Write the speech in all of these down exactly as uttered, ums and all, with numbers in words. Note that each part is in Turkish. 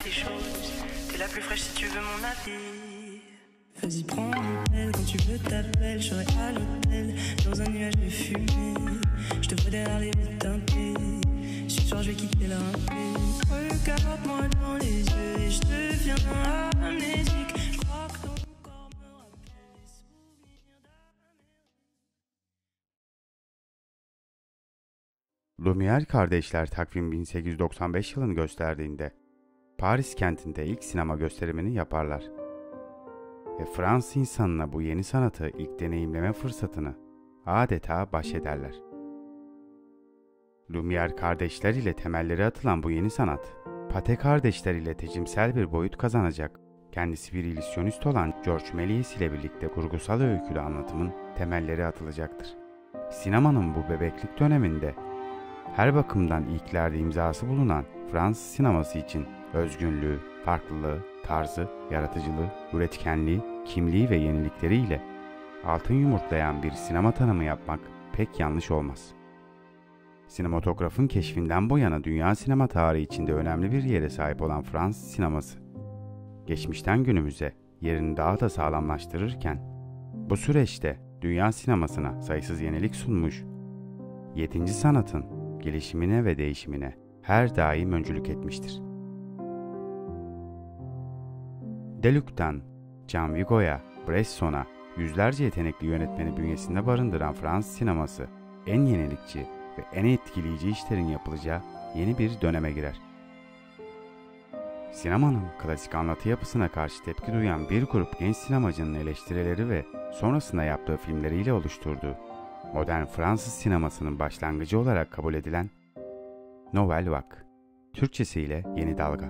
des choses. T'es la plus fraîche si tu veux mon avis. Vas-y, prends l'appel, quand tu veux t'appelles. Je serai à l'hôtel, dans un nuage de fumée. Je te vois derrière les vitres teintées. Ce soir, je vais quitter la rapée. Regarde-moi dans les yeux et je deviens amnésique. Je crois que ton corps me rappelle les souvenirs d'Amérique. Lumière kardeşler takvim bin sekiz yüz doksan beş yılını gösterdiğinde Paris kentinde ilk sinema gösterimini yaparlar. Ve Fransız insanına bu yeni sanatı ilk deneyimleme fırsatını adeta bahşederler. Lumière kardeşler ile temelleri atılan bu yeni sanat, Pathé kardeşler ile tecimsel bir boyut kazanacak. Kendisi bir illüzyonist olan George Méliès ile birlikte kurgusal öykülü anlatımın temelleri atılacaktır. Sinemanın bu bebeklik döneminde her bakımdan ilklerde imzası bulunan Fransız sineması için özgünlüğü, farklılığı, tarzı, yaratıcılığı, üretkenliği, kimliği ve yenilikleriyle altın yumurtlayan bir sinema tanımı yapmak pek yanlış olmaz. Sinematografın keşfinden bu yana dünya sinema tarihi içinde önemli bir yere sahip olan Fransız sineması, geçmişten günümüze yerini daha da sağlamlaştırırken, bu süreçte dünya sinemasına sayısız yenilik sunmuş, yedinci sanatın gelişimine ve değişimine her daim öncülük etmiştir. Deluc'tan Jean Vigo'ya, Bresson'a yüzlerce yetenekli yönetmeni bünyesinde barındıran Fransız sineması en yenilikçi ve en etkileyici işlerin yapılacağı yeni bir döneme girer. Sinemanın klasik anlatı yapısına karşı tepki duyan bir grup genç sinemacının eleştirileri ve sonrasında yaptığı filmleriyle oluşturduğu modern Fransız sinemasının başlangıcı olarak kabul edilen Nouvelle Vague, Türkçesiyle Yeni Dalga.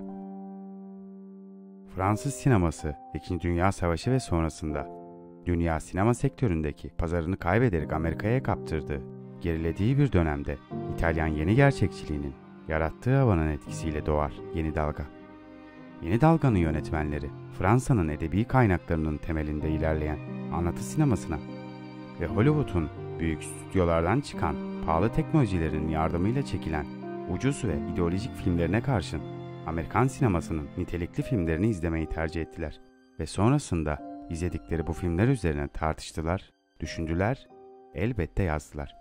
Fransız sineması, İkinci Dünya Savaşı ve sonrasında dünya sinema sektöründeki pazarını kaybederek Amerika'ya kaptırdığı, gerilediği bir dönemde İtalyan yeni gerçekçiliğinin yarattığı havanın etkisiyle doğar Yeni Dalga. Yeni Dalga'nın yönetmenleri, Fransa'nın edebi kaynaklarının temelinde ilerleyen anlatı sinemasına ve Hollywood'un büyük stüdyolardan çıkan pahalı teknolojilerin yardımıyla çekilen ucuz ve ideolojik filmlerine karşın Amerikan sinemasının nitelikli filmlerini izlemeyi tercih ettiler ve sonrasında izledikleri bu filmler üzerine tartıştılar, düşündüler, elbette yazdılar.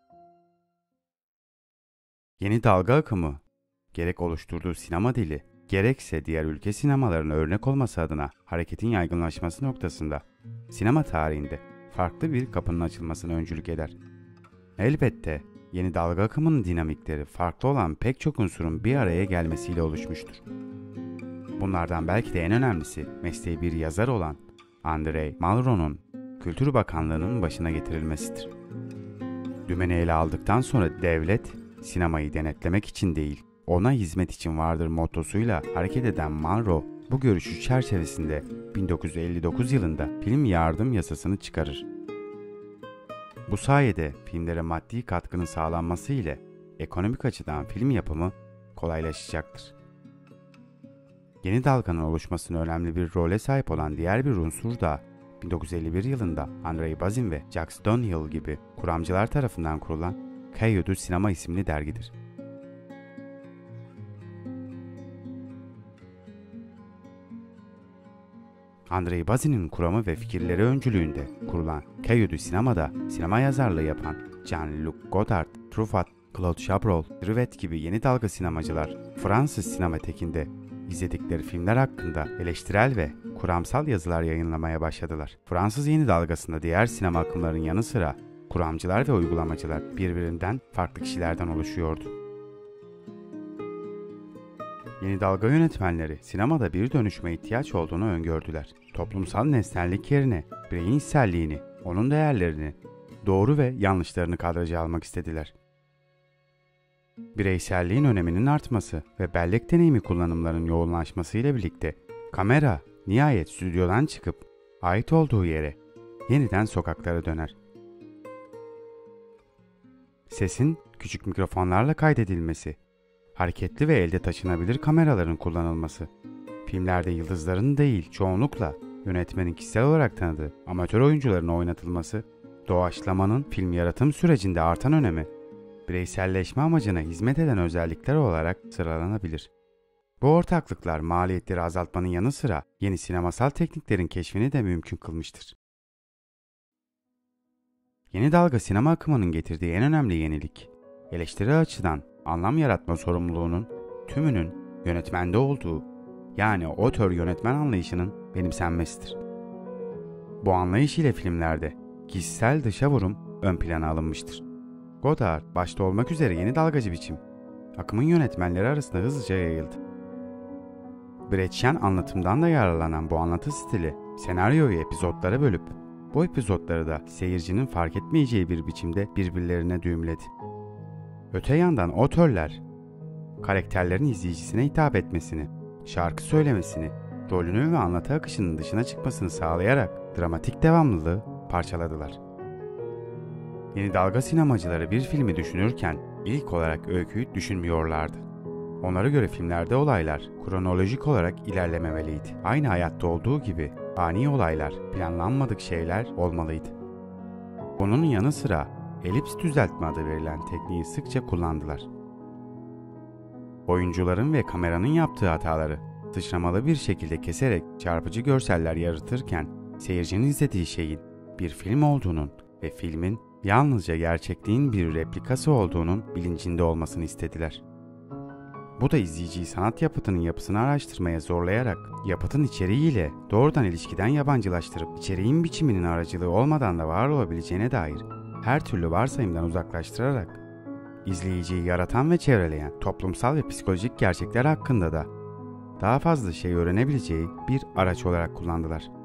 Yeni dalga akımı, gerek oluşturduğu sinema dili, gerekse diğer ülke sinemalarına örnek olması adına hareketin yaygınlaşması noktasında sinema tarihinde farklı bir kapının açılmasına öncülük eder. Elbette yeni dalga akımının dinamikleri farklı olan pek çok unsurun bir araya gelmesiyle oluşmuştur. Bunlardan belki de en önemlisi mesleği bir yazar olan André Malraux'un Kültür Bakanlığı'nın başına getirilmesidir. Dümeni ele aldıktan sonra devlet, sinemayı denetlemek için değil, ona hizmet için vardır mottosuyla hareket eden Malraux, bu görüşü çerçevesinde bin dokuz yüz elli dokuz yılında film yardım yasasını çıkarır. Bu sayede filmlere maddi katkının sağlanması ile ekonomik açıdan film yapımı kolaylaşacaktır. Yeni dalganın oluşmasına önemli bir role sahip olan diğer bir unsur da bin dokuz yüz elli bir yılında André Bazin ve Jacques Dunhill gibi kuramcılar tarafından kurulan Cahiers du Cinéma isimli dergidir. André Bazin'in kuramı ve fikirleri öncülüğünde kurulan Cahiers du Cinéma'da sinema yazarlığı yapan Jean-Luc Godard, Truffaut, Claude Chabrol, Rivet gibi yeni dalga sinemacılar Fransız sinematekinde izledikleri filmler hakkında eleştirel ve kuramsal yazılar yayınlamaya başladılar. Fransız yeni dalgasında diğer sinema akımlarının yanı sıra kuramcılar ve uygulamacılar birbirinden farklı kişilerden oluşuyordu. Yeni dalga yönetmenleri sinemada bir dönüşme ihtiyaç olduğunu öngördüler. Toplumsal nesnellik yerine bireyin içselliğini, onun değerlerini, doğru ve yanlışlarını kadraja almak istediler. Bireyselliğin öneminin artması ve bellek deneyimi kullanımlarının yoğunlaşmasıyla birlikte kamera nihayet stüdyodan çıkıp ait olduğu yere, yeniden sokaklara döner. Sesin küçük mikrofonlarla kaydedilmesi, hareketli ve elde taşınabilir kameraların kullanılması, filmlerde yıldızların değil çoğunlukla yönetmenin kişisel olarak tanıdığı amatör oyuncuların oynatılması, doğaçlamanın film yaratım sürecinde artan önemi, bireyselleşme amacına hizmet eden özellikler olarak sıralanabilir. Bu ortaklıklar maliyetleri azaltmanın yanı sıra yeni sinemasal tekniklerin keşfini de mümkün kılmıştır. Yeni dalga sinema akımının getirdiği en önemli yenilik, eleştiri açıdan anlam yaratma sorumluluğunun tümünün yönetmende olduğu, yani otör-yönetmen anlayışının benimsenmesidir. Bu anlayış ile filmlerde kişisel dışa vurum ön plana alınmıştır. Godard başta olmak üzere yeni dalgacı biçim, akımın yönetmenleri arasında hızlıca yayıldı. Brechtyen anlatımdan da yararlanan bu anlatı stili, senaryoyu epizodlara bölüp, bu epizodları da seyircinin fark etmeyeceği bir biçimde birbirlerine düğümledi. Öte yandan otörler, karakterlerin izleyicisine hitap etmesini, şarkı söylemesini, rolünü ve anlatı akışının dışına çıkmasını sağlayarak dramatik devamlılığı parçaladılar. Yeni dalga sinemacıları bir filmi düşünürken ilk olarak öyküyü düşünmüyorlardı. Onlara göre filmlerde olaylar kronolojik olarak ilerlememeliydi. Aynı hayatta olduğu gibi ani olaylar, planlanmadık şeyler olmalıydı. Bunun yanı sıra elips düzeltme adı verilen tekniği sıkça kullandılar. Oyuncuların ve kameranın yaptığı hataları sıçramalı bir şekilde keserek çarpıcı görseller yaratırken seyircinin izlediği şeyin bir film olduğunun ve filmin yalnızca gerçekliğin bir replikası olduğunun bilincinde olmasını istediler. Bu da izleyiciyi sanat yapıtının yapısını araştırmaya zorlayarak yapıtın içeriğiyle doğrudan ilişkiden yabancılaştırıp içeriğin biçiminin aracılığı olmadan da var olabileceğine dair her türlü varsayımdan uzaklaştırarak izleyiciyi yaratan ve çevreleyen toplumsal ve psikolojik gerçekler hakkında da daha fazla şey öğrenebileceği bir araç olarak kullandılar.